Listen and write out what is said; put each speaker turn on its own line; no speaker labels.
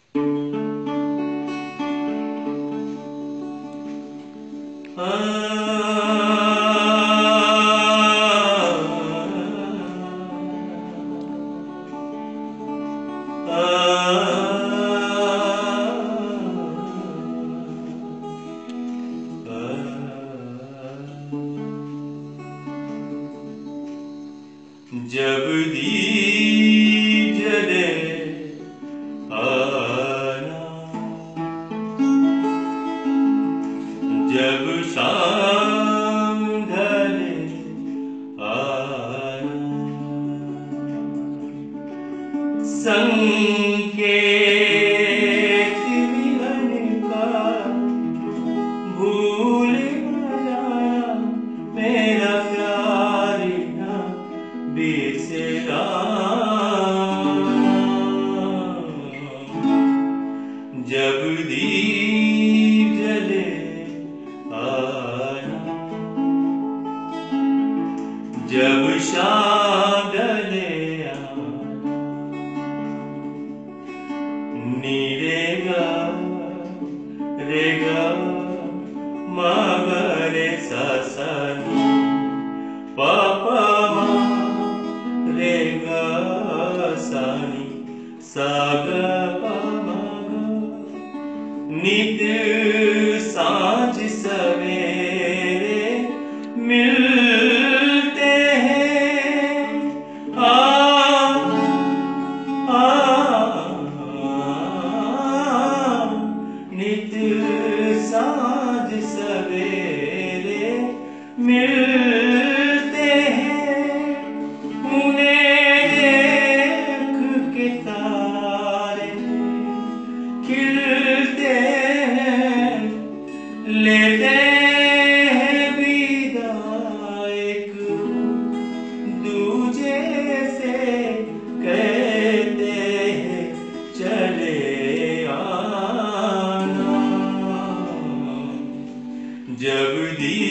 जब दीप जले आना, जब शाम ढले आना, संकेत मिलन का भूल गया मेरा प्यार ना बिसरा। जब दीप जले आना, जब शाम ढले आना, नी रे गा मा गा रे सा सा नी पा पा मा रे गा सा नी सा गा पा मा गा। नित सांझ सवेरे मिलते हैं, नित सांझ सवेरे मिलते हैं। उन्हें देख के तारे खिलते हैं, लेते हैं विदाई एक दूजे से, कहते हैं चले आना। जब दी